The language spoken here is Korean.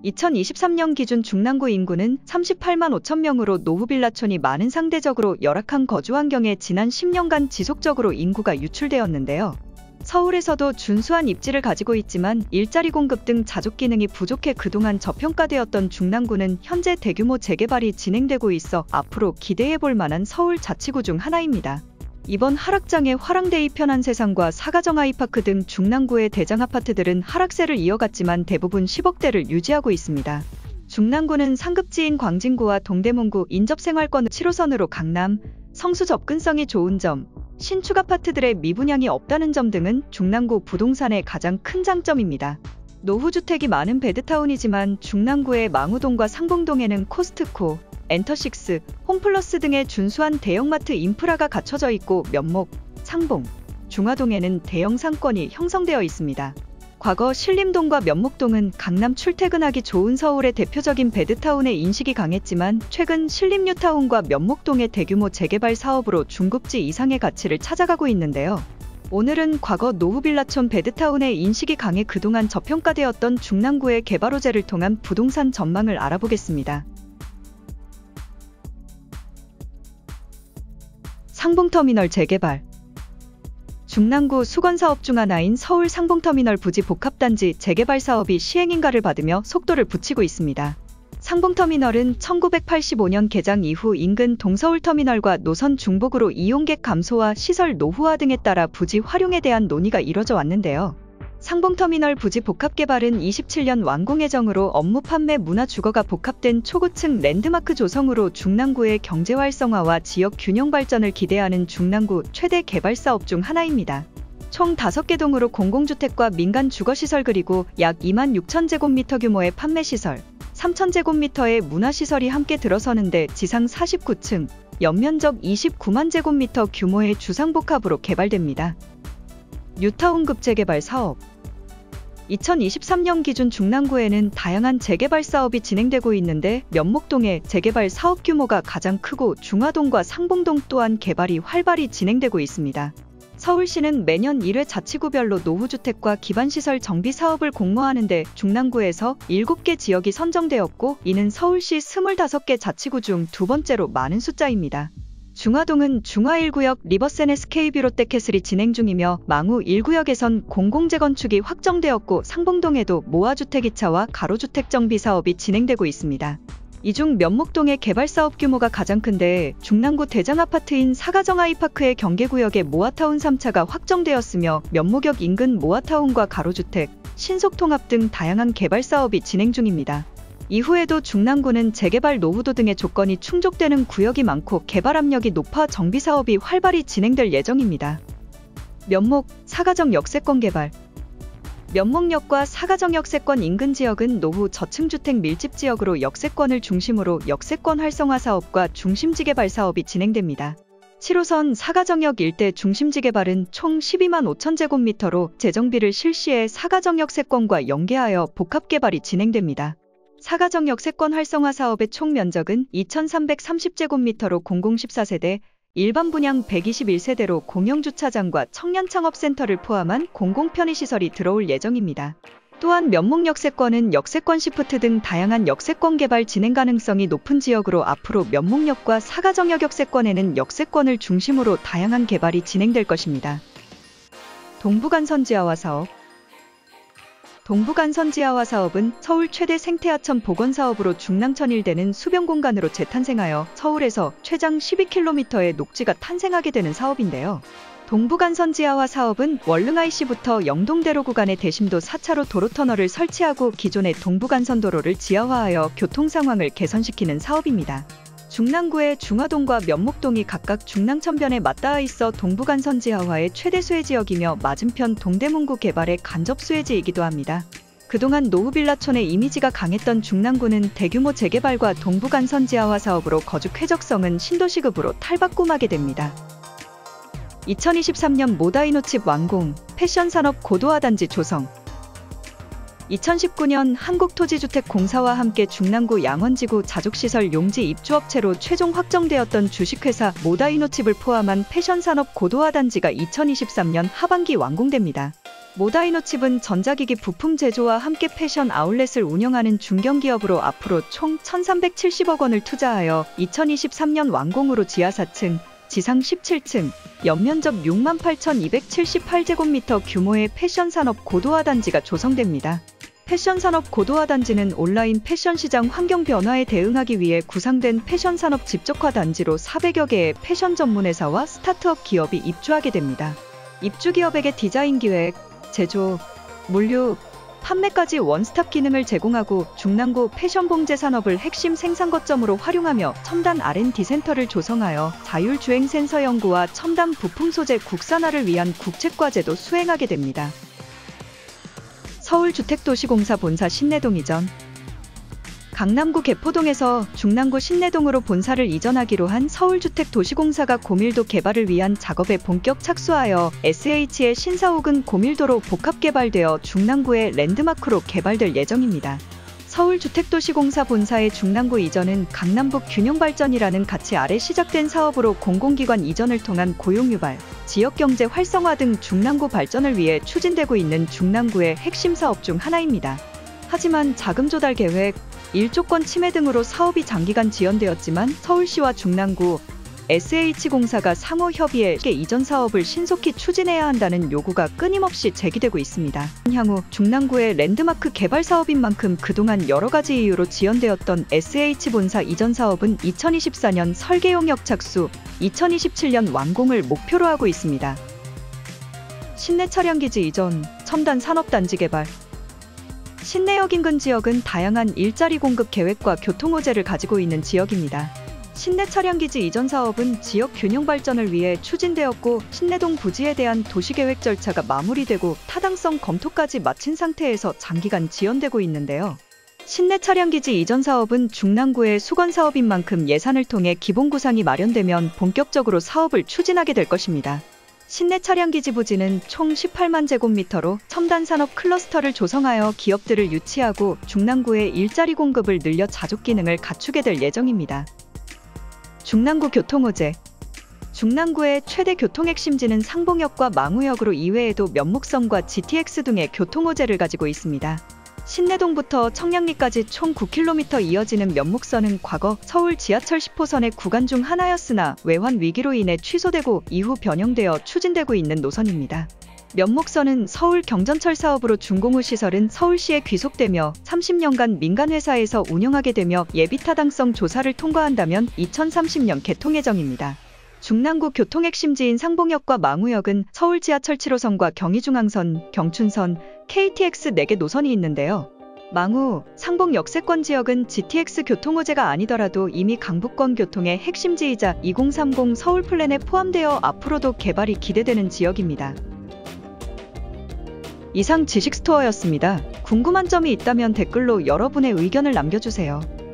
2023년 기준 중랑구 인구는 38만 5천 명으로 노후빌라촌이 많은 상대적으로 열악한 거주 환경에 지난 10년간 지속적으로 인구가 유출되었는데요. 서울에서도 준수한 입지를 가지고 있지만 일자리 공급 등 자족 기능이 부족해 그동안 저평가되었던 중랑구는 현재 대규모 재개발이 진행되고 있어 앞으로 기대해볼 만한 서울 자치구 중 하나입니다. 이번 하락장에 화랑데이 편안세상과 사가정 아이파크 등 중랑구의 대장 아파트들은 하락세를 이어갔지만 대부분 10억대를 유지하고 있습니다. 중랑구는 상급지인 광진구와 동대문구 인접생활권 7호선으로 강남, 성수 접근성이 좋은 점, 신축 아파트들의 미분양이 없다는 점 등은 중랑구 부동산의 가장 큰 장점입니다. 노후주택이 많은 베드타운이지만 중랑구의 망우동과 상봉동에는 코스트코, 엔터식스, 홈플러스 등의 준수한 대형마트 인프라가 갖춰져 있고 면목, 상봉, 중화동에는 대형 상권이 형성되어 있습니다. 과거 신림동과 면목동은 강남 출퇴근하기 좋은 서울의 대표적인 베드타운의 인식이 강했지만 최근 신림뉴타운과 면목동의 대규모 재개발 사업으로 중급지 이상의 가치를 찾아가고 있는데요. 오늘은 과거 노후빌라촌 베드타운의 인식이 강해 그동안 저평가되었던 중랑구의 개발 호재를 통한 부동산 전망을 알아보겠습니다. 상봉터미널 재개발. 중랑구 수건사업 중 하나인 서울 상봉터미널 부지 복합단지 재개발 사업이 시행인가를 받으며 속도를 붙이고 있습니다. 상봉터미널은 1985년 개장 이후 인근 동서울터미널과 노선 중복으로 이용객 감소와 시설 노후화 등에 따라 부지 활용에 대한 논의가 이뤄져 왔는데요. 상봉터미널 부지 복합개발은 27년 완공 예정으로 업무 판매 문화 주거가 복합된 초고층 랜드마크 조성으로 중랑구의 경제 활성화와 지역 균형 발전을 기대하는 중랑구 최대 개발 사업 중 하나입니다. 총 5개 동으로 공공주택과 민간 주거시설 그리고 약 2만 6천 제곱미터 규모의 판매시설, 3천 제곱미터의 문화시설이 함께 들어서는데 지상 49층, 연면적 29만 제곱미터 규모의 주상복합으로 개발됩니다. 뉴타운급 재개발 사업. 2023년 기준 중랑구에는 다양한 재개발 사업이 진행되고 있는데 면목동의 재개발 사업 규모가 가장 크고 중화동과 상봉동 또한 개발이 활발히 진행되고 있습니다. 서울시는 매년 1회 자치구별로 노후주택과 기반시설 정비 사업을 공모하는데 중랑구에서 7개 지역이 선정되었고 이는 서울시 25개 자치구 중 두 번째로 많은 숫자입니다. 중화동은 중화 1구역 리버센 SK뷰 롯데캐슬이 진행 중이며 망우 1구역에선 공공재건축이 확정되었고 상봉동에도 모아주택 2차와 가로주택 정비 사업이 진행되고 있습니다. 이 중 면목동의 개발 사업 규모가 가장 큰데 중랑구 대장 아파트인 사가정 아이파크의 경계구역에 모아타운 3차가 확정되었으며 면목역 인근 모아타운과 가로주택, 신속통합 등 다양한 개발 사업이 진행 중입니다. 이후에도 중랑구는 재개발 노후도 등의 조건이 충족되는 구역이 많고 개발 압력이 높아 정비 사업이 활발히 진행될 예정입니다. 면목, 사가정 역세권 개발. 면목역과 사가정 역세권 인근 지역은 노후 저층주택 밀집 지역으로 역세권을 중심으로 역세권 활성화 사업과 중심지 개발 사업이 진행됩니다. 7호선 사가정역 일대 중심지 개발은 총 12만 5천 제곱미터로 재정비를 실시해 사가정 역세권과 연계하여 복합 개발이 진행됩니다. 사가정 역세권 활성화 사업의 총 면적은 2,330제곱미터로 공공 14세대, 일반 분양 121세대로 공영주차장과 청년창업센터를 포함한 공공 편의시설이 들어올 예정입니다. 또한 면목 역세권은 역세권 시프트 등 다양한 역세권 개발 진행 가능성이 높은 지역으로 앞으로 면목역과 사가정역 역세권에는 역세권을 중심으로 다양한 개발이 진행될 것입니다. 동부간선지하화 사업. 동부간선지하화 사업은 서울 최대 생태하천 복원사업으로 중랑천 일대는 수변공간으로 재탄생하여 서울에서 최장 12km의 녹지가 탄생하게 되는 사업인데요. 동부간선지하화 사업은 월릉 IC부터 영동대로 구간의 대심도 4차로 도로터널을 설치하고 기존의 동부간선도로를 지하화하여 교통 상황을 개선시키는 사업입니다. 중랑구의 중화동과 면목동이 각각 중랑천변에 맞닿아 있어 동부간선지하화의 최대 수혜지역이며 맞은편 동대문구 개발의 간접 수혜지이기도 합니다. 그동안 노후빌라촌의 이미지가 강했던 중랑구는 대규모 재개발과 동부간선지하화 사업으로 거주 쾌적성은 신도시급으로 탈바꿈하게 됩니다. 2023년 모다이노칩 완공, 패션산업 고도화단지 조성. 2019년 한국토지주택공사와 함께 중랑구 양원지구 자족시설 용지 입주업체로 최종 확정되었던 주식회사 모다이노칩을 포함한 패션산업 고도화단지가 2023년 하반기 완공됩니다. 모다이노칩은 전자기기 부품 제조와 함께 패션 아울렛을 운영하는 중견기업으로 앞으로 총 1,370억 원을 투자하여 2023년 완공으로 지하 4층, 지상 17층, 연면적 68,278제곱미터 규모의 패션산업 고도화 단지가 조성됩니다. 패션산업 고도화 단지는 온라인 패션 시장 환경 변화에 대응하기 위해 구상된 패션산업 집적화 단지로 400여 개의 패션 전문 회사와 스타트업 기업이 입주하게 됩니다. 입주 기업에게 디자인 기획, 제조, 물류, 판매까지 원스톱 기능을 제공하고 중랑구 패션 봉제 산업을 핵심 생산 거점으로 활용하며 첨단 R&D 센터를 조성하여 자율주행 센서 연구와 첨단 부품 소재 국산화를 위한 국책과제도 수행하게 됩니다. 서울주택도시공사 본사 신내동 이전. 강남구 개포동에서 중랑구 신내동으로 본사를 이전하기로 한 서울주택도시공사가 고밀도 개발을 위한 작업에 본격 착수하여 SH의 신사옥은 고밀도로 복합개발되어 중랑구의 랜드마크로 개발될 예정입니다. 서울주택도시공사 본사의 중랑구 이전은 강남북 균형발전이라는 가치 아래 시작된 사업으로 공공기관 이전을 통한 고용유발, 지역경제 활성화 등 중랑구 발전을 위해 추진되고 있는 중랑구의 핵심 사업 중 하나입니다. 하지만 자금 조달 계획, 일조권 침해 등으로 사업이 장기간 지연되었지만 서울시와 중랑구, SH공사가 상호 협의해 이전 사업을 신속히 추진해야 한다는 요구가 끊임없이 제기되고 있습니다. 향후 중랑구의 랜드마크 개발 사업인 만큼 그동안 여러 가지 이유로 지연되었던 SH본사 이전 사업은 2024년 설계 용역 착수, 2027년 완공을 목표로 하고 있습니다. 신내 차량기지 이전, 첨단 산업단지 개발. 신내역 인근 지역은 다양한 일자리 공급 계획과 교통호재를 가지고 있는 지역입니다. 신내 차량기지 이전 사업은 지역 균형 발전을 위해 추진되었고 신내동 부지에 대한 도시계획 절차가 마무리되고 타당성 검토까지 마친 상태에서 장기간 지연되고 있는데요. 신내 차량기지 이전 사업은 중랑구의 수건 사업인 만큼 예산을 통해 기본 구상이 마련되면 본격적으로 사업을 추진하게 될 것입니다. 신내 차량기지 부지는 총 18만 제곱미터로 첨단 산업 클러스터를 조성하여 기업들을 유치하고 중랑구의 일자리 공급을 늘려 자족 기능을 갖추게 될 예정입니다. 중랑구 교통호재. 중랑구의 최대 교통핵심지는 상봉역과 망우역으로 이외에도 면목선과 GTX 등의 교통호재를 가지고 있습니다. 신내동부터 청량리까지 총 9km 이어지는 면목선은 과거 서울 지하철 10호선의 구간 중 하나였으나 외환 위기로 인해 취소되고 이후 변형되어 추진되고 있는 노선입니다. 면목선은 서울 경전철 사업으로 준공 후 시설은 서울시에 귀속되며 30년간 민간회사에서 운영하게 되며 예비타당성 조사를 통과한다면 2030년 개통 예정입니다. 중랑구 교통핵심지인 상봉역과 망우역은 서울 지하철 7호선과 경의중앙선, 경춘선, KTX 4개 노선이 있는데요. 망우, 상봉 역세권 지역은 GTX 교통호재가 아니더라도 이미 강북권 교통의 핵심지이자 2030 서울 플랜에 포함되어 앞으로도 개발이 기대되는 지역입니다. 이상 지식스토어였습니다. 궁금한 점이 있다면 댓글로 여러분의 의견을 남겨주세요.